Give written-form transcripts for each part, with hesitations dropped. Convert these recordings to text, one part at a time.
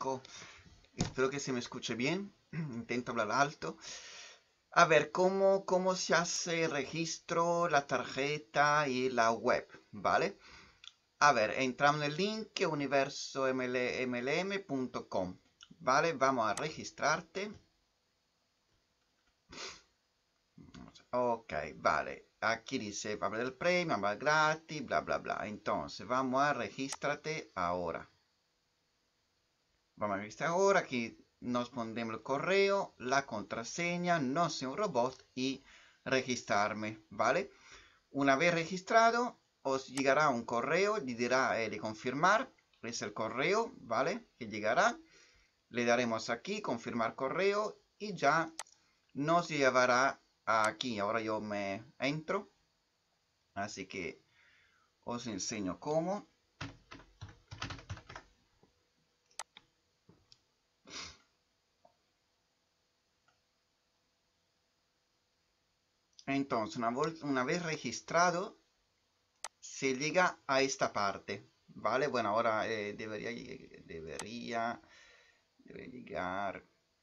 fijo. Espero que se me escuche bien. Intento hablar alto. A ver, ¿cómo se hace el registro, la tarjeta y la web? ¿Vale? A ver, entramos en el link universomlm.com. ¿Vale? Vamos a registrarte. Ok, vale. Aquí dice, va a el premio, va gratis, bla, bla, bla. Entonces, vamos a registrarte ahora. Vamos a registrar ahora. Aquí nos ponemos el correo, la contraseña, no soy un robot y registrarme, ¿vale? Una vez registrado, os llegará un correo, le dirá de confirmar. Es el correo, ¿vale? Que llegará. Le daremos aquí, confirmar correo y ya nos llevará aquí. Ahora yo me entro. Así que os enseño cómo. Entonces, una vez registrado, se llega a esta parte, ¿vale? Bueno, ahora debería llegar.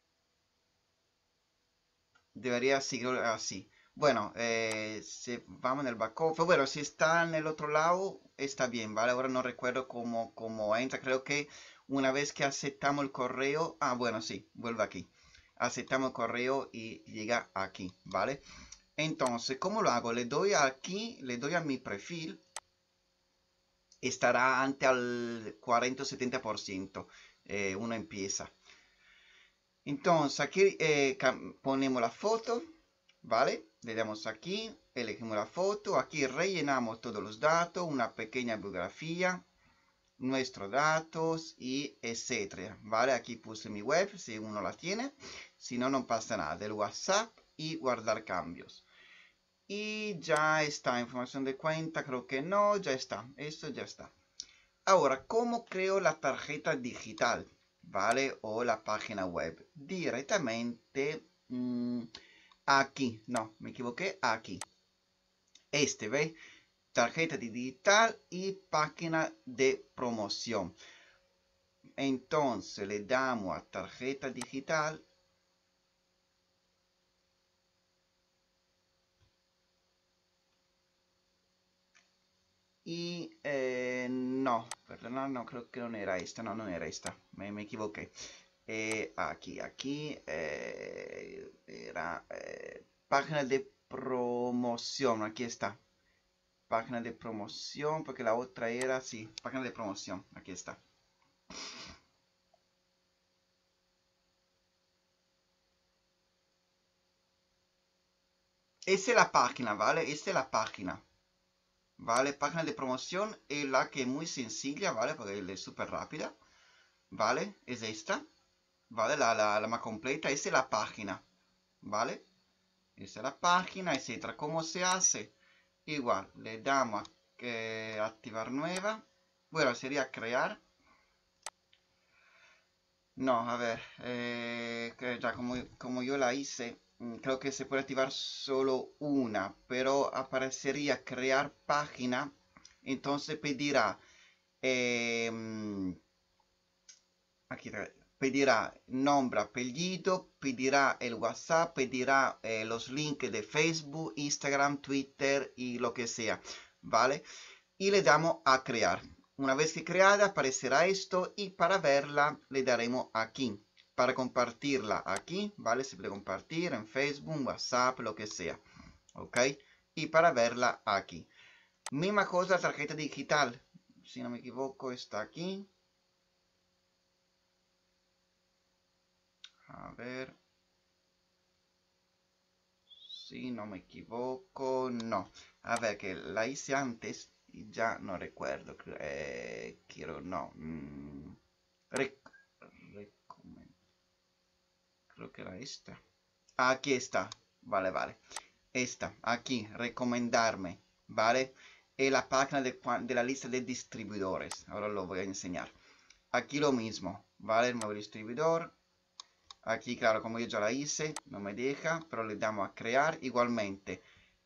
Debería seguir así. Bueno, vamos en el back office. Bueno, si está en el otro lado, está bien, ¿vale? Ahora no recuerdo cómo entra. Creo que una vez que aceptamos el correo. Ah, bueno, sí, vuelve aquí. Aceptamos el correo y llega aquí, ¿vale? Entonces, ¿cómo lo hago? Le doy aquí, le doy a mi perfil. Estará ante al 40 o 70%. Uno empieza. Entonces, aquí ponemos la foto. ¿Vale? Le damos aquí, elegimos la foto, aquí rellenamos todos los datos, una pequeña biografía, nuestros datos y etcétera, ¿vale? Aquí puse mi web, si uno la tiene, si no, no pasa nada, del WhatsApp y guardar cambios. Y ya está, información de cuenta, creo que no, ya está, esto ya está. Ahora, ¿cómo creo la tarjeta digital? ¿Vale? O la página web. Directamente... aquí, no, me equivoqué, aquí. ¿Ve? Tarjeta digital y página de promoción. Entonces le damos a tarjeta digital. Y no, perdón, no, creo que no era esta, no era esta, me equivoqué. Aquí, era página de promoción, aquí está. Página de promoción, porque la otra era, sí, página de promoción, aquí está. Esa es la página, ¿vale? Esta es la página. ¿Vale? Página de promoción es la que es muy sencilla, ¿vale? Porque es súper rápida. ¿Vale? Es esta. ¿Vale? La más completa. Esa es la página. ¿Vale? Esa es la página, etcétera. ¿Cómo se hace? Igual, le damos a activar nueva. Bueno, sería crear. No, a ver, que ya como yo la hice, creo que se puede activar solo una, pero aparecería crear página, entonces pedirá, aquí pedirá nombre, apellido, pedirá el WhatsApp, pedirá los links de Facebook, Instagram, Twitter y lo que sea, ¿vale? Y le damos a crear. Una vez que creada aparecerá esto y para verla le daremos aquí. Para compartirla aquí, ¿vale? Se puede compartir en Facebook, WhatsApp, lo que sea. ¿Ok? Y para verla aquí. Misma cosa, tarjeta digital. Si no me equivoco, está aquí. A ver. Si no me equivoco, no. A ver, que la hice antes y ya no recuerdo. Quiero, no. Creo que era esta. Aquí está. Vale, vale. Esta, aquí, recomendarme. ¿Vale? Es la página de la lista de distribuidores. Ahora lo voy a enseñar. Aquí lo mismo. ¿Vale? El nuevo distribuidor. Aquí, claro, como yo ya la hice, no me deja, pero le damos a crear igualmente.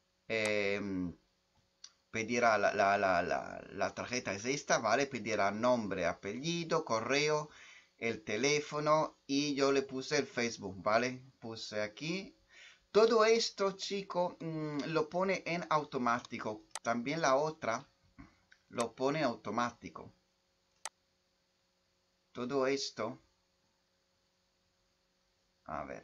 Pedirá la tarjeta es esta, ¿vale? Pedirá nombre, apellido, correo el teléfono y yo le puse el Facebook, ¿vale? Puse aquí. Todo esto, chicos, lo pone en automático. También la otra lo pone automático. Todo esto. A ver.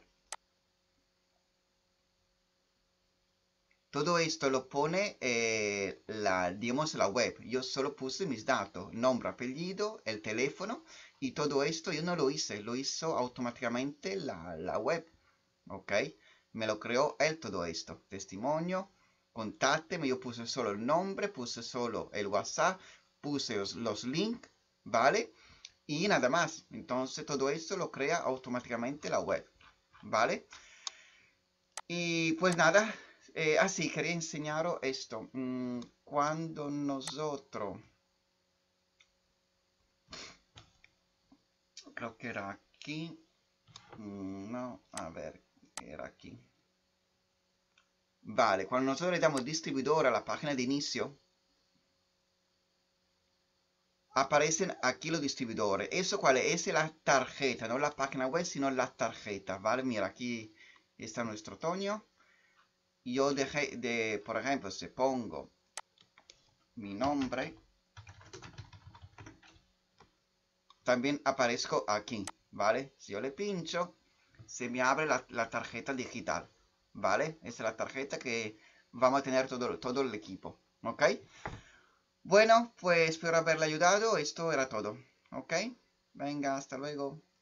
Todo esto lo pone digamos, la web. Yo solo puse mis datos, nombre, apellido, el teléfono y todo esto yo no lo hice, lo hizo automáticamente la web. ¿Ok? Me lo creó él todo esto. Testimonio, contácteme, yo puse solo el nombre, puse solo el WhatsApp, puse los links, ¿vale? Y nada más. Entonces todo esto lo crea automáticamente la web, ¿vale? Y pues nada, así quería enseñaros esto. Cuando nosotros, creo que era aquí, no, a ver, era aquí. Vale, cuando nosotros le damos distribuidor a la página de inicio, aparecen aquí los distribuidores. ¿Eso cuál es? Es la tarjeta, no la página web, sino la tarjeta, ¿vale? Mira, aquí está nuestro otoño. Yo dejé de, por ejemplo, si pongo mi nombre, también aparezco aquí, ¿vale? Si yo le pincho, se me abre la tarjeta digital, ¿vale? Esa es la tarjeta que vamos a tener todo el equipo, ¿ok? Bueno, pues espero haberle ayudado. Esto era todo, ¿ok? Venga, hasta luego.